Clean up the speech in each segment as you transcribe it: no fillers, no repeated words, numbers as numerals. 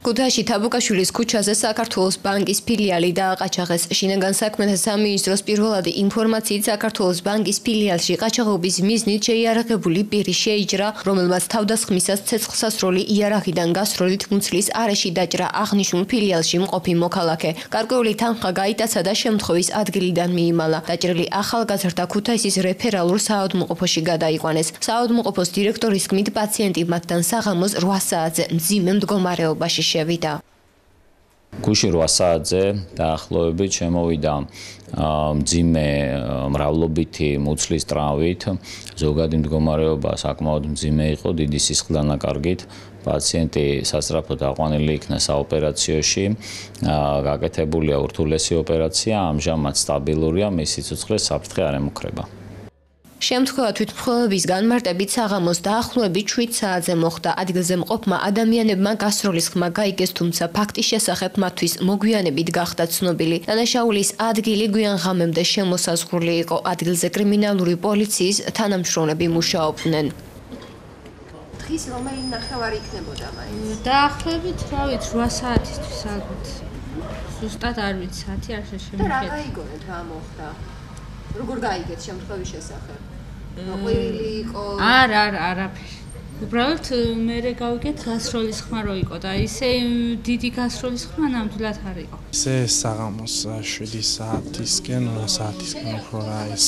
ქუთაისში თაბუკაშვილის ქუჩაზე საქართველოს ბანკის ფილიალი დააყაჩაღეს. შინაგან საქმეთა სამინისტროს პირველადი ინფორმაციით საქართველოს ბანკის ფილიალში ყაჩაღობის მიზნით შეიარაღებული პირი შეიჯრა, რომელმაც თავდასხმისას ცეცხლსასროლი იარაღიდან გასროლით მუცლის არეში დაჭრა აღნიშნულ ფილიალში მყოფი მოქალაქე. გარკვეული თანხა გაიტაცა და შემთხვევის ადგილიდან მიიმალა. დაჭრილი ახალგაზრდა ქუთაისის რეფერალურ საავადმყოფოში გადაიყვანეს. საავადმყოფოს დირექტორის თქმით, პაციენტი მათთან საღამოს 8 საათზე მძიმე მდგომარეობაში შევიდა. Გუში 8 საათზე დაახლოებით შემოვიდა მძიმე მრავლობითი მუცლის ტრავმით, ზოგადი მდგომარეობა საკმაოდ მძიმე იყო, დიდი სისხლდანაკარგით. პაციენტი სასწრაფოდ აყვანილი იქნა საოპერაციოში, გაკეთებულია ურთულესი ოპერაცია, ამჟამად სტაბილურია, მისი სიცოცხლე საფრთხე არ ემუქრება. შემთხვევა თვითმკვლელობის განმარტებით საღამოს დაახლოებით 7 საათზე მოხდა. ადგილზე მყოფმა ადამიანებმა გასროლის ხმა გაიგეს, თუმცა ფაქტის შესახებ მათთვის მოგვიანებით გახდა ცნობილი. დანაშაულის ადგილი გვიან ღამემდე შემოსაზღვრული იყო. ადგილზე კრიმინალური პოლიციის თანამშრომლები მუშაობდნენ. დღის რომელი ნახევარი იქნებოდა მაინც? დაახლოებით 8 საათისთვის ალბათ. ზუსტად არ ვიცი, საათი არ შემოვიდა. და რა გაიგონეთ, რა მოხდა? როგორ გაიგეთ შემთხვევის შესახებ? მოყვირილი იყო? არაფერი. უბრალოდ მე გავიგეთ გასროლის ხმა რო იყო და ისე დიდი გასროლის ხმა ნამდვილად არ იყო. ისე საღამოს 7 საათისკენ 8 საათისკენ უფრო რა ეს.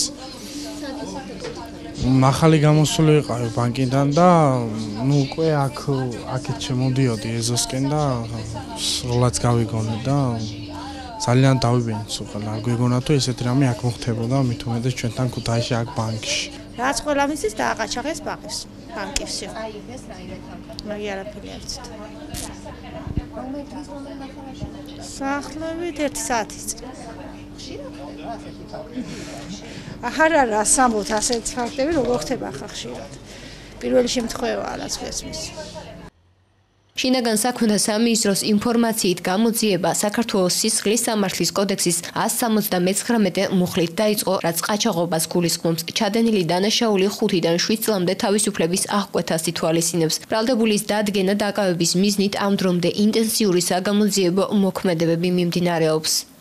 ახალი გამოსული ვიყავი ბანკიდან და უკვე აქეთ შემოდიოდი ეზოსკენ და სრულად გავიგონე და ძალიან დავიბენით სულ, არ გვეგონა თუ ესეთი რამე აქ მოხდებოდა, მით უმეტეს ჩვენთან ქუთაისში აქ ბანკში. რაც ყველა მისის დააყაჩაღეს ბანკის. აი, ეს რაიმე თანხა. მაგი არაფერი არ ვიცით. რომელი ნახევარში? საახლოებით 1 საათის წინ. ხშირად ხდება ასეთი ფაქტები? არა, სამბოთ ასეთი ფაქტები როგორ ხდება ხა ხშირად. პირველი შემთხვევაა რაც გესმის. შინაგან საქმეთა სამინისტროს ინფორმაციით გამოძიება საქართველოს სისხლის სამართლის კოდექსის 179 მუხლით დაიწყო, რაც ყაჩაღობას გულისხმობს. ჩადენილი დანაშაული 5-დან 7 წლამდე თავისუფლების აღკვეთას ითვალისწინებს. ბრალდებულის დადგენა დაკავების მიზნით ამ დრომდე ინტენსიური საგამოძიებო მოქმედებები მიმდინარეობს.